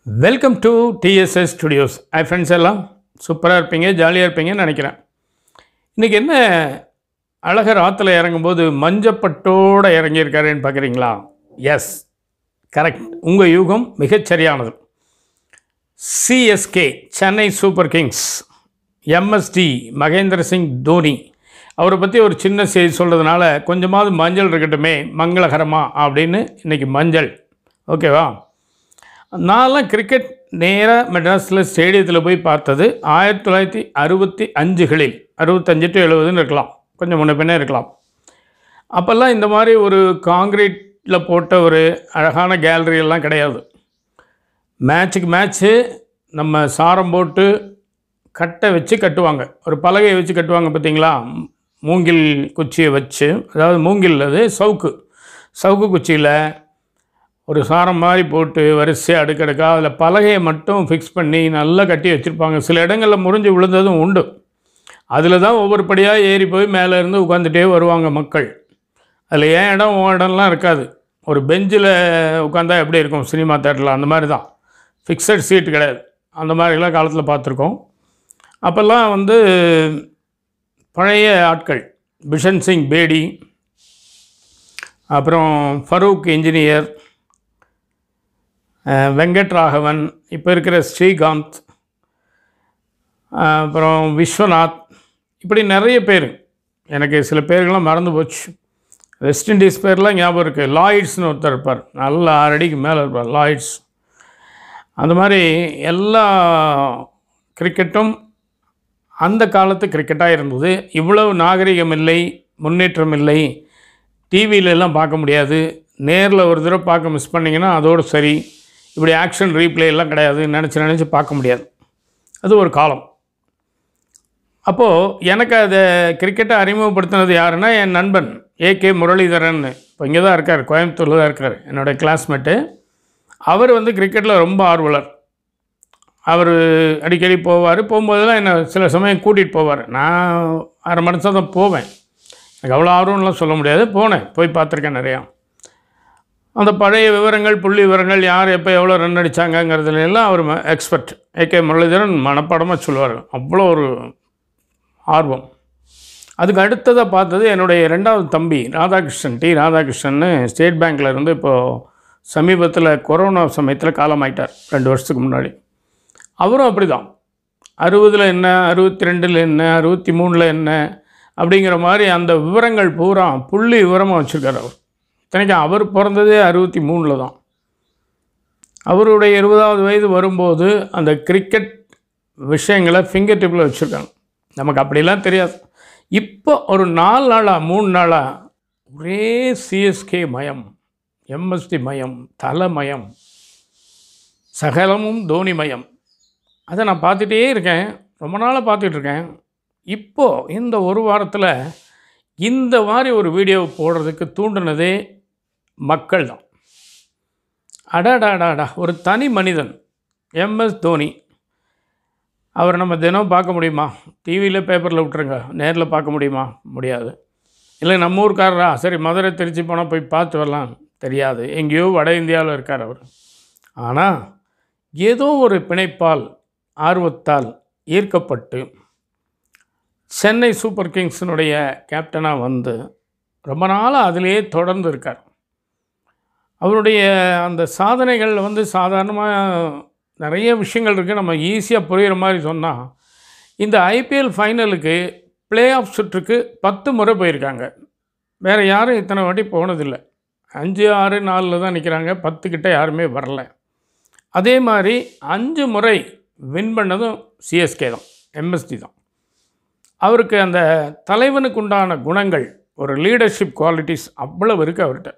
Welcome to DSS studios. Friends எல்லாம் சூப்பராக இருப்பீங்க, ஜாலியாக இருப்பீங்கன்னு நினைக்கிறேன். இன்றைக்கி என்ன அழகர் ஆற்றுல இறங்கும்போது மஞ்சப்பட்டோடு இறங்கியிருக்காருன்னு பார்க்குறீங்களா? Yes, correct. உங்கள் யூகம் மிகச்சரியானது. CSK Chennai super kings MSD Mahendra Singh Dhoni அவரை பற்றி ஒரு சின்ன செய்தி சொல்கிறதுனால கொஞ்சமாவது மஞ்சள் இருக்கட்டுமே மங்களகரமாக அப்படின்னு இன்றைக்கி மஞ்சள். ஓகேவா? நான்லாம் கிரிக்கெட் நேராக மெட்ராஸில் ஸ்டேடியத்தில் போய் பார்த்தது 1965களில் 65 to 70 இருக்கலாம், கொஞ்சம் முன்ன பின்னே இருக்கலாம். அப்போல்லாம் இந்த மாதிரி ஒரு காங்கிரீட்டில் போட்ட ஒரு அழகான கேலரியெல்லாம் கிடையாது. மேட்சுக்கு மேட்ச்சு நம்ம சாரம் போட்டு கட்டை வச்சு கட்டுவாங்க, ஒரு பலகையை வச்சு கட்டுவாங்க பார்த்தீங்களா? மூங்கில் குச்சியை வச்சு, அதாவது மூங்கில் அது சவுக்கு குச்சியில் ஒரு சாரம் மாதிரி போட்டு வரிசையாக அடுக்கடுக்காக அதில் பலகையை மட்டும் ஃபிக்ஸ் பண்ணி நல்லா கட்டி வச்சுருப்பாங்க. சில இடங்களில் முறிஞ்சு விழுந்ததும் உண்டு. அதில் தான் ஒவ்வொரு படியாக ஏறி போய் மேலே இருந்து உட்காந்துட்டே வருவாங்க மக்கள். அதில் ஏன் இடம் இடம்லாம் இருக்காது. ஒரு பெஞ்சில் உட்காந்தா எப்படி இருக்கும் சினிமா தேட்டரில், அந்த மாதிரி தான். ஃபிக்ஸட் சீட் கிடையாது. அந்த மாதிரிலாம் காலத்தில் பார்த்துருக்கோம். அப்போல்லாம் பழைய ஆட்கள், பிஷன் சிங் பேடி, அப்புறம் ஃபரூக் இன்ஜினியர், வெங்கட்ராகவன், இப்போ இருக்கிற ஸ்ரீகாந்த், அப்புறம் விஸ்வநாத், இப்படி நிறைய பேர். எனக்கு சில பேர்கள்லாம் மறந்து போச்சு. வெஸ்ட் இண்டீஸ் பேர்லாம் ஞாபகம் இருக்குது. லாய்ட்ஸ்னு ஒருத்தர் இருப்பார், நல்ல 6 அடிக்கு மேலே இருப்பார், லாய்ட்ஸ். அந்த மாதிரி எல்லா கிரிக்கெட்டும் அந்த காலத்து கிரிக்கெட்டாக இருந்தது. இவ்வளவு நாகரிகம் இல்லை, முன்னேற்றம் இல்லை. டிவியிலெல்லாம் பார்க்க முடியாது. நேரில் ஒரு தடவை பார்க்க மிஸ் பண்ணிங்கன்னா அதோடு சரி. இப்படி ஆக்ஷன் ரீப்ளே எல்லாம் கிடையாது. நினச்சி பார்க்க முடியாது. அது ஒரு காலம். அப்போது எனக்கு அதை கிரிக்கெட்டை அறிமுகப்படுத்தினது யாருன்னா என் நண்பன் ஏகே முரளிதரன். இப்போ இங்கே தான் இருக்கார், கோயம்புத்தூரில் தான் இருக்கார், என்னுடைய கிளாஸ்மேட்டு. அவர் கிரிக்கெட்டில் ரொம்ப ஆர்வலர். அவர் அடிக்கடி போகும்போதெல்லாம் என்னை சில சமயம் கூட்டிகிட்டு போவார். நான் அரை மணி நேரம் தான் போவேன். எனக்கு அவ்வளோ ஆர்வம்லாம் சொல்ல முடியாது. போய் பார்த்துருக்கேன் நிறையா. அந்த பழைய விவரங்கள், புள்ளி விவரங்கள், யார் எப்போ எவ்வளோ ரன் அடித்தாங்கங்கிறதுல எல்லாம் அவர் எக்ஸ்பர்ட். ஏகே முரளிதரன் மனப்பாடமாக சொல்லுவார். அவ்வளோ ஒரு ஆர்வம். அதுக்கு அடுத்ததாக பார்த்தது என்னுடைய 2வது தம்பி ராதாகிருஷ்ணன், ராதாகிருஷ்ணன் ஸ்டேட் பேங்க்கில் இருந்து இப்போது சமீபத்தில் கொரோனா சமயத்தில் காலமாயிட்டார், 2 வருஷத்துக்கு முன்னாடி. அவரும் அப்படி தான். 60ல் என்ன, 62ல் என்ன, 63ல் என்ன அப்படிங்கிற மாதிரி அந்த விவரங்கள் பூரா புள்ளி விவரமாக வச்சுருக்கார் அவர். இத்தனைக்கும் அவர் பிறந்ததே 63ல் தான். அவருடைய 20வது வயது வரும்போது அந்த கிரிக்கெட் விஷயங்களை ஃபிங்கர் டிப்பில் வச்சுருக்காங்க. நமக்கு அப்படிலாம் தெரியாது. இப்போ ஒரு 4 நாளாக 3 நாளாக ஒரே சிஎஸ்கே மயம், எம்எஸ்டி மயம், தலைமயம், சகலமும் தோனி மயம். அதை நான் பார்த்துட்டே இருக்கேன், ரொம்ப நாளாக பார்த்துட்ருக்கேன். இப்போது இந்த ஒரு வாரத்தில் இந்த மாதிரி ஒரு வீடியோ போடுறதுக்கு தூண்டினதே மக்கள் தான். அடாடாடாடா, ஒரு தனி மனிதன் எம்எஸ் தோனி. அவர் நம்ம தினம் பார்க்க முடியுமா? டிவியில் பேப்பரில் விட்டுருங்க, நேரில் பார்க்க முடியுமா? முடியாது. இல்லை நம்ம ஊருக்காரரா, சரி மதுரை திருச்சி போனால் போய் பார்த்து வரலாம், தெரியாது. எங்கேயோ வட இந்தியாவில் இருக்கார் அவர். ஆனால் ஏதோ ஒரு பிணைப்பால், ஆர்வத்தால் ஈர்க்கப்பட்டு சென்னை சூப்பர் கிங்ஸினுடைய கேப்டனாக ரொம்ப நாளாக அதிலேயே தொடர்ந்து இருக்கார். அவருடைய அந்த சாதனைகள் சாதாரணமாக நிறைய விஷயங்கள் இருக்குது. நம்ம ஈஸியாக புரிகிற மாதிரி சொன்னால், இந்த ஐபிஎல் ஃபைனலுக்கு ப்ளே ஆஃப் சுற்றுக்கு 10 முறை போயிருக்காங்க. வேறு யாரும் இத்தனை வாட்டி போனதில்லை. 5, 6, 4 தான் நிற்கிறாங்க. 10 கிட்ட யாருமே வரல. அதே மாதிரி 5 முறை வின் பண்ணதும் சிஎஸ்கே தான், எம்எஸ்டி தான். அவருக்கு அந்த தலைவனுக்கு உண்டான குணங்கள், ஒரு லீடர்ஷிப் குவாலிட்டிஸ் அவ்வளவு இருக்குது அவர்கிட்ட.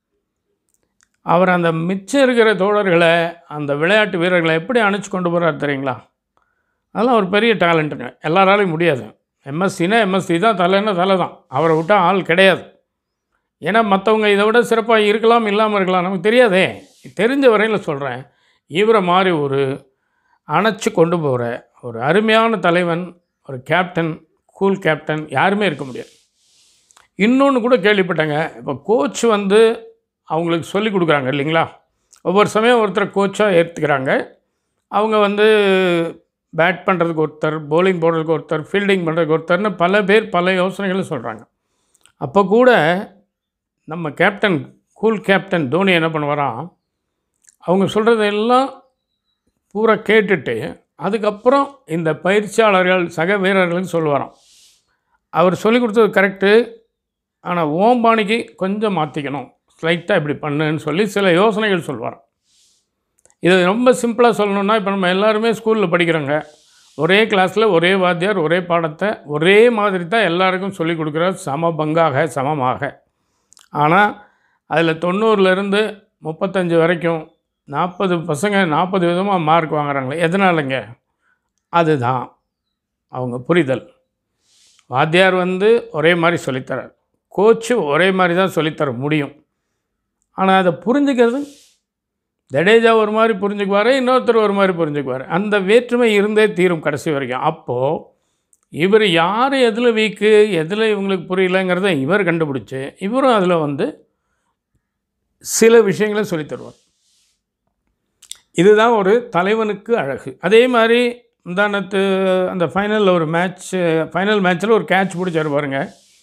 அவர் அந்த மிச்சம் இருக்கிற தோழர்களை, அந்த விளையாட்டு வீரர்களை எப்படி அணைச்சி கொண்டு போகிறார் தெரியுங்களா? அதெல்லாம் ஒரு பெரிய டேலண்ட்டுங்க. எல்லாராலையும் முடியாது. எம்எஸ்சினா எம்எஸ்சி தான், தலைன்னா தலை தான். அவரை விட்டால் ஆள் கிடையாது. ஏன்னா மற்றவங்க இதை விட சிறப்பாக இருக்கலாம், இல்லாமல் இருக்கலாம், நமக்கு தெரியாதே. தெரிஞ்ச வரையில் சொல்கிறேன். இவரை மாதிரி ஒரு அணைச்சி கொண்டு போகிற ஒரு அருமையான தலைவன், ஒரு கேப்டன், கூல் கேப்டன் யாருமே இருக்க முடியாது. இன்னொன்று கூட கேள்விப்பட்டேங்க. இப்போ கோச் அவங்களுக்கு சொல்லிக் கொடுக்குறாங்க இல்லைங்களா? ஒவ்வொரு சமயம் ஒருத்தர் கோச்சாக ஏற்றுக்கிறாங்க. அவங்க வந்து பேட் பண்ணுறதுக்கு ஒருத்தர், பவுலிங் போடுறதுக்கு ஒருத்தர், ஃபீல்டிங் பண்ணுறதுக்கு ஒருத்தர்னு பல பேர் பல யோசனைகளும் சொல்கிறாங்க. அப்போ கூட நம்ம கேப்டன், கூல் கேப்டன் தோனி என்ன பண்ணுவாராம், அவங்க சொல்கிறதெல்லாம் பூரா கேட்டுட்டு அதுக்கப்புறம் இந்த பயிற்சியாளர்கள் சக வீரர்களுக்கு சொல்லுவாராம், அவர் சொல்லிக் கொடுத்தது கரெக்டு, ஆனால் ஓம்பாணிக்கு கொஞ்சம் மாற்றிக்கணும், ஸ்லைட்டாக இப்படி பண்ணுன்னு சொல்லி சில யோசனைகள் சொல்லுவாராம். இது ரொம்ப சிம்பிளாக சொல்லணுன்னா, இப்போ நம்ம எல்லாருமே ஸ்கூலில் படிக்கிறோங்க. ஒரே கிளாஸில் ஒரே வாத்தியார் ஒரே பாடத்தை ஒரே மாதிரி தான் எல்லாருக்கும் சொல்லிக் கொடுக்குறார், சம பங்காக சமமாக. ஆனால் அதில் 90லேருந்து 35 வரைக்கும் 40 பசங்க 40 விதமாக மார்க் வாங்குறாங்களே, எதனாலங்க? அதுதான் அவங்க புரிதல். வாத்தியார் வந்து ஒரே மாதிரி சொல்லித்தரார், கோச்சு ஒரே மாதிரி தான் சொல்லித்தர முடியும். ஆனால் அதை புரிஞ்சுக்கிறது, ஜடேஜா ஒரு மாதிரி புரிஞ்சுக்குவார், இன்னொருத்தர் ஒரு மாதிரி புரிஞ்சுக்குவார். அந்த வேற்றுமை இருந்தே தீரும் கடைசி வரைக்கும். அப்போது இவர் யார் எதில் வீக்கு, எதில் இவங்களுக்கு புரியலைங்கிறத இவர் கண்டுபிடிச்சி இவரும் அதில் வந்து சில விஷயங்களை சொல்லித் தருவார். இதுதான் ஒரு தலைவனுக்கு அழகு. அதே மாதிரி முந்தானத்து அந்த ஃபைனலில் ஒரு ஃபைனல் மேட்ச்சில் ஒரு கேட்ச் பிடிச்சார் பாருங்க.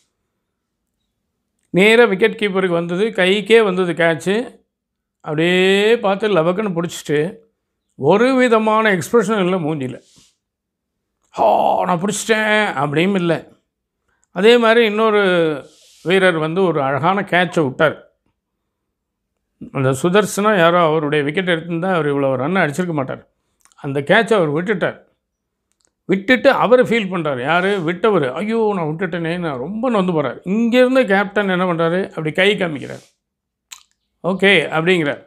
நேராக விக்கெட் கீப்பருக்கு வந்தது, கைக்கே வந்தது கேட்ச்சு. அப்படியே பார்த்து லவக்குன்னு பிடிச்சிட்டு ஒரு விதமான எக்ஸ்ப்ரெஷன் இல்லை மூஞ்சியில். நான் பிடிச்சிட்டேன் அப்படின்னு இல்லை. அதே மாதிரி இன்னொரு வீரர் வந்து ஒரு அழகான கேட்சை விட்டார். அந்த சுதர்சனா யாரோ அவருடைய விக்கெட் எடுத்துருந்தால் அவர் இவ்வளோ ரன் அடிச்சிருக்க மாட்டார். அந்த கேட்சை அவர் விட்டுட்டு அவர் ஃபீல் பண்ணுறாரு. யார் விட்டவர், ஐயோ நான் விட்டுட்டேனே, நான் ரொம்ப நொந்து போகிறார். இங்கேருந்து கேப்டன் என்ன பண்ணுறாரு, அப்படி கை காமிக்கிறார், ஓகே அப்படிங்கிறார்.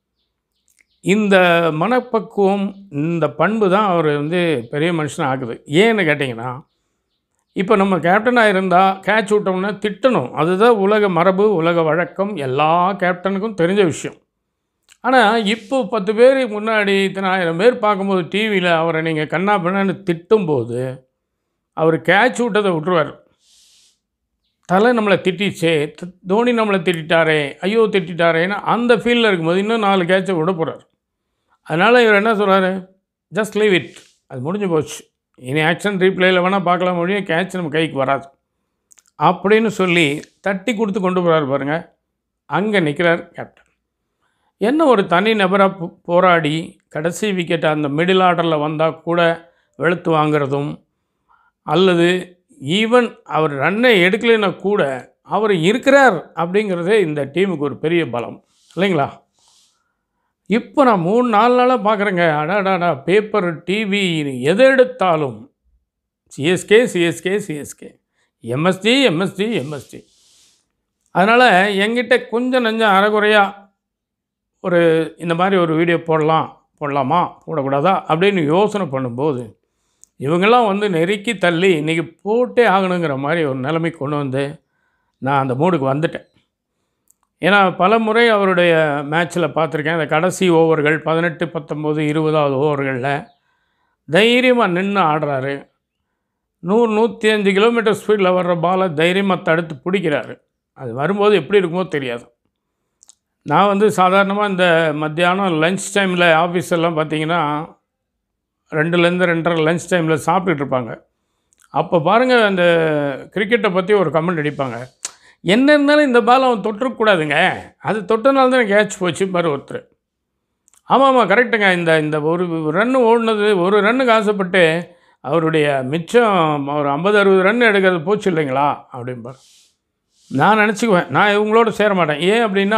இந்த மனப்பக்குவம், இந்த பண்பு தான் அவர் வந்து பெரிய மனுஷனாக ஆகுது. ஏன்னு கேட்டிங்கன்னா, இப்போ நம்ம கேப்டனாக இருந்தால் கேட்ச் விட்டோம்னா திட்டணும். அதுதான் உலக மரபு, உலக வழக்கம், எல்லா கேப்டனுக்கும் தெரிஞ்ச விஷயம். ஆனால் இப்போ 10 பேர் முன்னாடி இத்தனை 1000 பேர் பார்க்கும்போது டிவியில் அவரை நீங்கள் கண்ணா பின்னான்னு திட்டும்போது அவர் கேட்ச் விட்டதை விட்டுருவார். தலை நம்மளை திட்டிச்சே, தோனி நம்மளை திட்டாரே, ஐயோ திட்டாரேன்னு அந்த ஃபீல்டில் இருக்கும்போது இன்னும் 4 கேட்சை விட போகிறார். அதனால் இவர் என்ன சொல்கிறாரு, ஜஸ்ட் லீவ் இட், அது முடிஞ்சு போச்சு, இனி ஆக்ஷன் ரீப்ளேயில் வேணால் பார்க்கலாம், முடியும் கேட்ச் நம்ம கைக்கு வராது அப்படின்னு சொல்லி தட்டி கொடுத்து கொண்டு போகிறார் பாருங்கள். அங்கே நிற்கிறார் கேப்டன். என்ன ஒரு தனி நபராக போராடி கடைசி விக்கெட் அந்த மிடில் ஆர்டரில் வந்தால் கூட வெளுத்து வாங்கிறதும், அல்லது ஈவன் அவர் ரன்னை எடுக்கலைன்னா கூட அவர் இருக்கிறார் அப்படிங்கிறதே இந்த டீமுக்கு ஒரு பெரிய பலம் இல்லைங்களா? இப்போ நான் 3-4 நாளாக பார்க்குறேங்க, அடாடாடா பேப்பர், டிவி எதை எடுத்தாலும் CSK CSK CSK, MSD MSD MSD. அதனால் என்கிட்ட கொஞ்சம் நஞ்சம் அரைகுறையாக ஒரு இந்த மாதிரி ஒரு வீடியோ போடலாமா போடக்கூடாதா அப்படின்னு யோசனை பண்ணும்போது இவங்கெல்லாம் வந்து நெருக்கி தள்ளி இன்றைக்கி போட்டே ஆகணுங்கிற மாதிரி ஒரு நிலைமை கொண்டு வந்து நான் அந்த மூடுக்கு வந்துட்டேன். ஏன்னா பல முறை அவருடைய மேட்ச்சில் பார்த்துருக்கேன். அந்த கடைசி ஓவர்கள் 18, 19, 20வது ஓவர்களில் தைரியமாக நின்று ஆடுறாரு. 100-105 கிலோமீட்டர் ஸ்பீடில் வர்ற பாலை தைரியமாக தடுத்து பிடிக்கிறாரு. அது வரும்போது எப்படி இருக்குமோ தெரியாது. நான் வந்து சாதாரணமாக இந்த மத்தியானம் லஞ்ச் டைமில் ஆஃபீஸெல்லாம் பார்த்திங்கன்னா 2லேருந்து 2:30 லஞ்ச் டைமில் சாப்பிட்டுட்டு இருப்பாங்க. அப்போ பாருங்கள், அந்த கிரிக்கெட்டை பற்றி ஒரு கமெண்ட் அடிப்பாங்க, என்ன இருந்தாலும் இந்த பால் அவன் தொட்டுருக்கூடாதுங்க, அது தொட்டனால தான் கேட்ச் போச்சு பாரு ஒருத்தர். ஆமாம் கரெக்டுங்க, இந்த ஒரு ரன்னு ஓடினது, ஒரு ரன்னுக்கு ஆசைப்பட்டு அவருடைய மிச்சம் ஒரு 50-60 ரன் எடுக்கிறது போச்சு இல்லைங்களா அப்படின்பார். நான் நினச்சிக்குவேன், நான் இவங்களோட சேர மாட்டேன். ஏன் அப்படின்னா,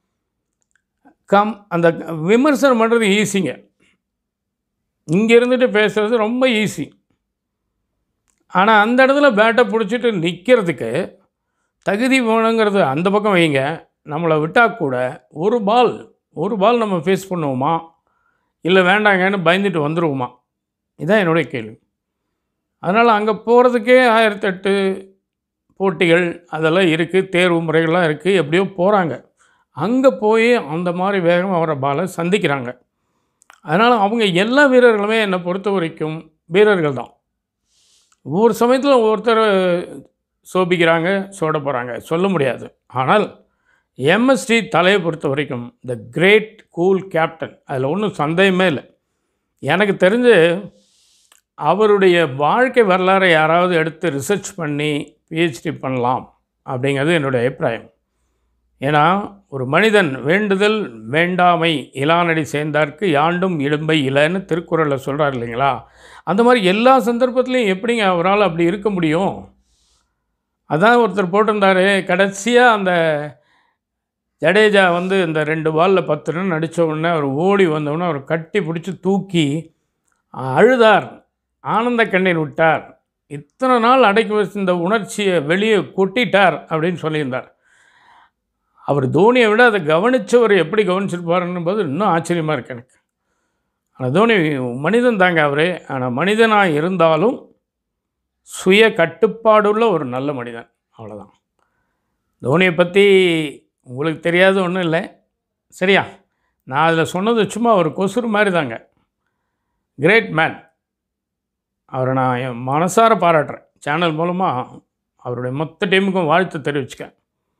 அந்த விமர்சனம் பண்ணுறது ஈஸிங்க, இங்கே இருந்துட்டு பேசுகிறது ரொம்ப ஈஸி. ஆனால் அந்த இடத்துல பேட்டை பிடிச்சிட்டு நிற்கிறதுக்கு தகுதி வேணுங்கிறது அந்த பக்கம் வைங்க. நம்மளை விட்டால் கூட ஒரு பால் நம்ம ஃபேஸ் பண்ணுவோமா, இல்லை வேண்டாங்கன்னு பயந்துட்டு வந்துடுவோமா, இதுதான் என்னுடைய கேள்வி. அதனால் அங்கே போகிறதுக்கே 1008 போட்டிகள் அதெல்லாம் இருக்குது, தேர்வு முறைகள்லாம் இருக்குது, எப்படியோ போகிறாங்க. அங்கே போய் அந்த மாதிரி வேகமாக வர பாலை சந்திக்கிறாங்க. அதனால் அவங்க எல்லா வீரர்களுமே என்னை பொறுத்த வரைக்கும் வீரர்கள் தான். ஒவ்வொரு சமயத்தில் ஒவ்வொருத்தர் சோபிக்கிறாங்க, சோட போகிறாங்க, சொல்ல முடியாது. ஆனால் எம்எஸ்டி தலையை பொறுத்த வரைக்கும் த கிரேட் கூல் கேப்டன், அதில் ஒன்றும் சந்தேகமே இல்லை. எனக்கு தெரிஞ்சு அவருடைய வாழ்க்கை வரலாறை யாராவது எடுத்து ரிசர்ச் பண்ணி பிஹெச்டி பண்ணலாம் அப்படிங்கிறது என்னுடைய அபிப்பிராயம். ஏன்னா ஒரு மனிதன் வேண்டுதல் வேண்டாமை இலானடி சேர்ந்தார்க்கு யாண்டும் இடும்பை இலைன்னு திருக்குறளில் சொல்கிறார் இல்லைங்களா? அந்த மாதிரி எல்லா சந்தர்ப்பத்துலேயும் எப்படிங்க அவரால் அப்படி இருக்க முடியும்? அதான் ஒருத்தர் போட்டிருந்தார், கடைசியாக அந்த ஜடேஜா வந்து இந்த 2 பாலில் 10 ரன் அடித்த உடனே அவர் ஓடி வந்தவுடனே அவர் கட்டி பிடிச்சி தூக்கி அழுதார், ஆனந்த கண்ணீர் விட்டார், இத்தனை நாள் அடக்கி வச்சிருந்த உணர்ச்சியை வெளியே கொட்டிட்டார் அப்படின்னு சொல்லியிருந்தார். அவர் தோனியை விட அதை கவனித்தவர் எப்படி கவனிச்சிருப்பாருன்னும் போது இன்னும் ஆச்சரியமாக இருக்குது எனக்கு. ஆனால் தோனி மனிதன் தாங்க அவர். ஆனால் மனிதனாக இருந்தாலும் சுய கட்டுப்பாடுள்ள ஒரு நல்ல மனிதன், அவ்வளோதான். தோனியை பற்றி உங்களுக்கு தெரியாத ஒன்றும் இல்லை, சரியா? நான் அதில் சொன்னது சும்மா ஒரு கொசுறு மாதிரி தாங்க. Great man. அவரை நான் என் மனசார பாராட்டுறேன். சேனல் மூலமாக அவருடைய மொத்த டீமுக்கும் வாழ்த்து தெரிவிச்சுக்கேன்.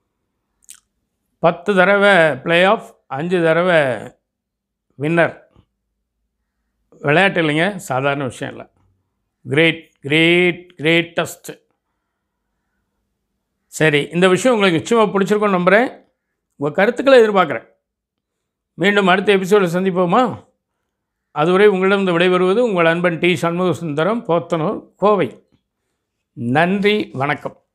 10 தடவை ப்ளே ஆஃப், 5 தடவை வின்னர். விளையாட்டு இல்லைங்க, சாதாரண விஷயம் இல்லை. கிரேட்டஸ்ட். சரி, இந்த விஷயம் உங்களுக்கு நிச்சயமாக பிடிச்சிருக்கும்னு நம்புகிறேன். உங்கள் கருத்துக்களை எதிர்பார்க்குறேன். மீண்டும் அடுத்த எபிசோடில் சந்திப்போமா? அதுவரை உங்களிடம் விடைபெறுவது உங்கள் அன்பன் டி. சண்முக சுந்தரம், போத்தனூர், கோவை. நன்றி, வணக்கம்.